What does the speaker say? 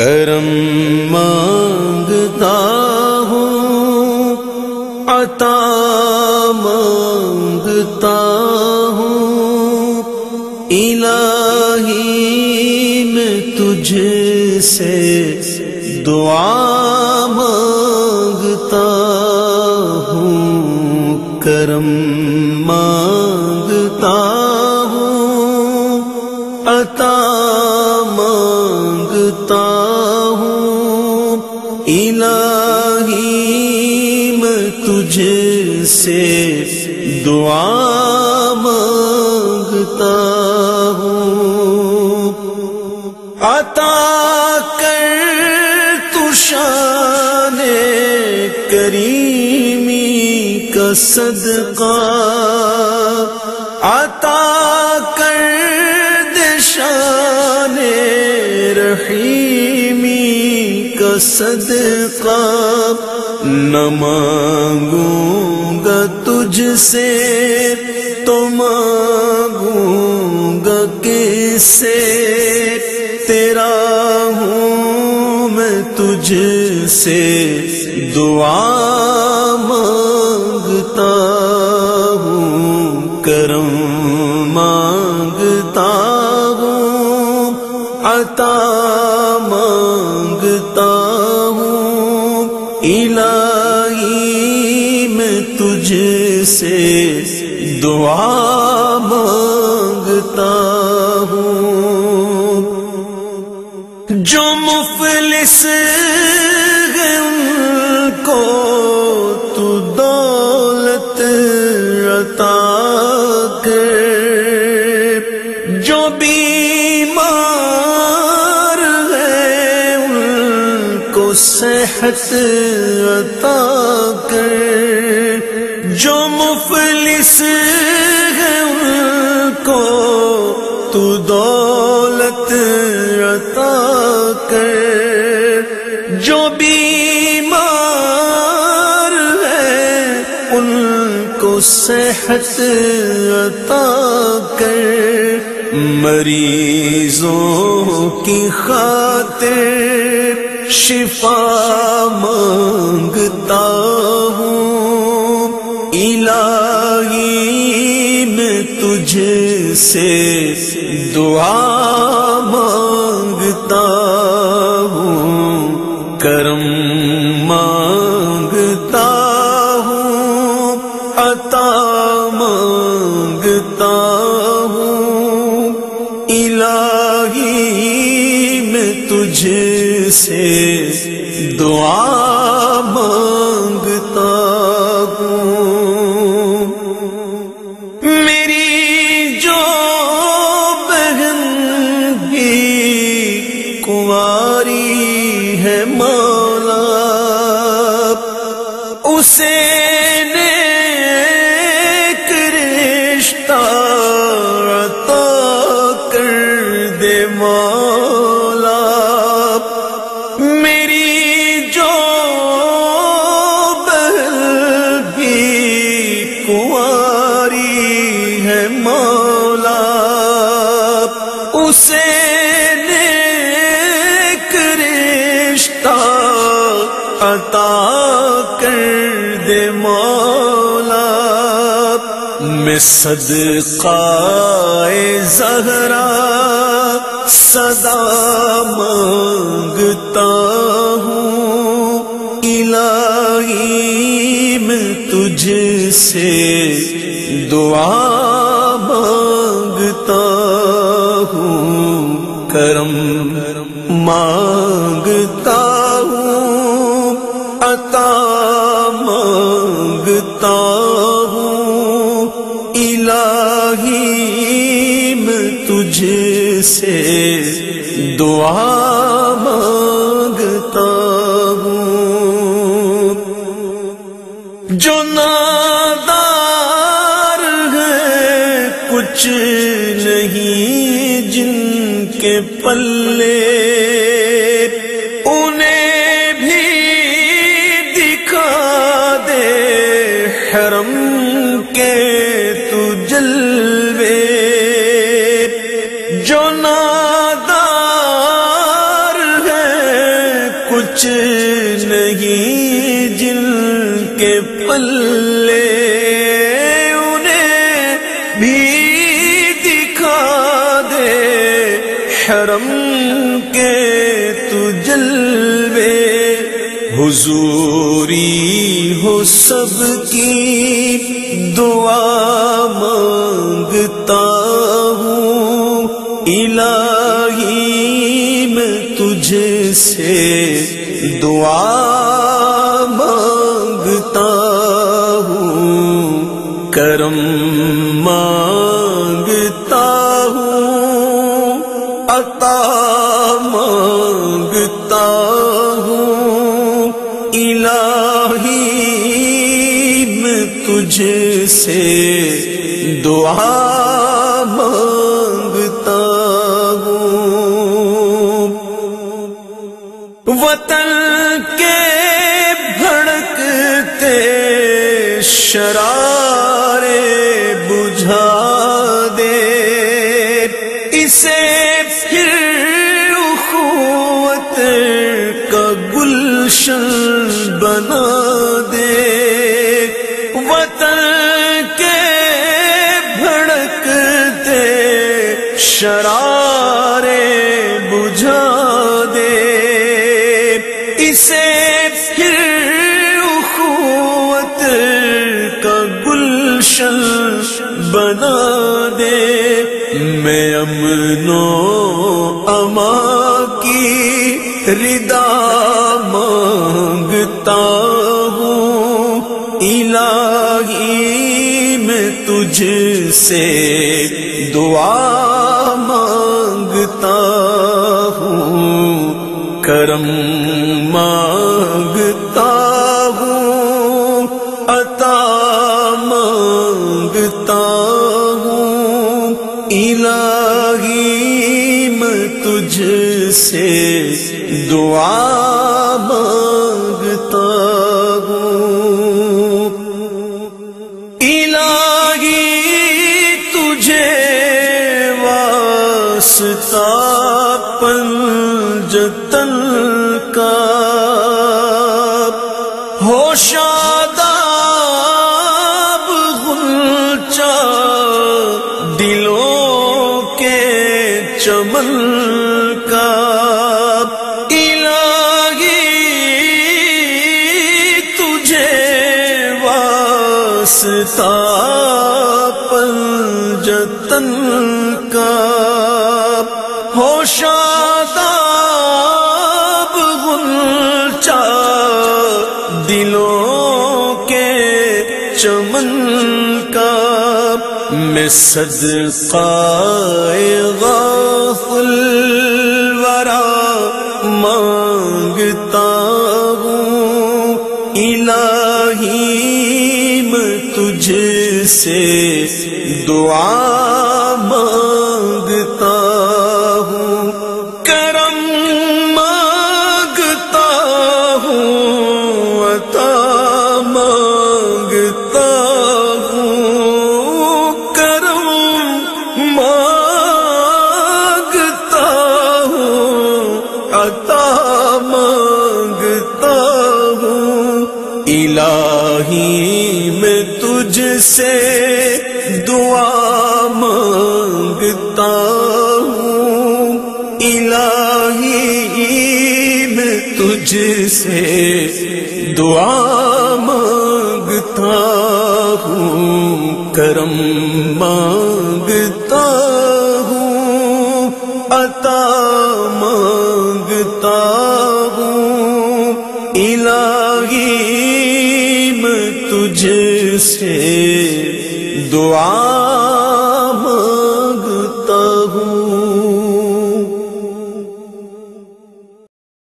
کرم مانگتا ہوں، عطا مانگتا ہوں، الہی میں تجھ سے دعا مانگتا ہوں، کرم مانگتا ہوں، عطا مانگتا ہوں، الہی میں تجھ سے دعا مانگتا ہوں، عطا کر تو شان کریمی کا صدقہ، عطا کر دے شان رحیمی کا صدقہ، نہ مانگوں گا تجھ سے تو مانگوں گا کس سے، تیرا ہوں میں تجھ سے دعا مانگتا ہوں، کرم مانگتا ہوں، عطا مانگتا ہوں، الہی میں تجھ سے دعا مانگتا ہوں، جو مفلس ہیں ان کو تو دولت عطا کر، جو بیمار ہیں ان کو صحت عطا کر، جو مفلس ہیں ان کو تو دولت عطا کر، جو بیمار ہے ان کو صحت عطا کر، مریضوں کی خاطر شفا مانگتا ہوں، الہی میں تجھ سے دعا مانگتا ہوں، کرم مانگتا ہوں، عطا مانگتا ہوں، الہی میں تجھ سے دعا مانگتا ہوں، میری جو بہن بھی کنواری ہے مولا، اسے نیک رشتہ عطا کر دے مولا، میری جو بہن بھی کنواری ہے مولا، اسے نیک رشتہ عطا کر دے مولا، میں صدقہ زہرا صدا مانگتا ہوں، الہی میں تجھ سے دعا مانگتا ہوں، کرم مانگتا ہوں، عطا مانگتا ہوں، الہی میں تجھ سے دعا مانگتا ہوں، جو نادار ہے کچھ نہیں جن کے پلے، انہیں بھی دکھا دے حرم کے تو جلوے، جو نادار ہے کچھ نہیں جن کے پلے، انہیں بھی دکھا دے حرم کے تو جلوے، حضوری ہو سب کی دعا مانگتا ہوں، الہی میں تجھ سے دعا مانگتا ہوں، کرم مانگتا ہوں، عطا مانگتا ہوں، الہی میں تجھ سے دعا مانگتا ہوں، وطن کے بھڑکتے شرارے بجھا دے، اسے پھر اخوت کا گلشن بنا دے، وطن کے بھڑکتے شرارے بجھا دے، اسے پھر اخوت کا گلشن بنا دے، میں امن و امان کی ردا مانگتا ہوں، الہی میں تجھ سے دعا مانگتا ہوں، کرم مانگتا ہوں، عطا مانگتا ہوں، الہی میں تجھ سے دعا مانگتا ہوں، الہی تجھے واسطہ پنجتن کا، ہو شاداب غنچہ دلوں کے چمن کا، الہی تجھے واسطہ پنجتن کا، ہو شاداب غنچہ دلوں کے چمن کا، میں صدقہ غوث الورا مانگتا ہوں، الہی میں تجھ سے دعا مانگتا ہوں، کرم مانگتا ہوں، عطا مانگتا ہوں، کرم مانگتا ہوں، عطا مانگتا ہوں، الہی میں تجھ سے دعا مانگتا ہوں، الہی میں تجھ سے دعا مانگتا ہوں، کرم مانگتا ہوں، عطا مانگتا ہوں، الہی میں تجھ سے دعا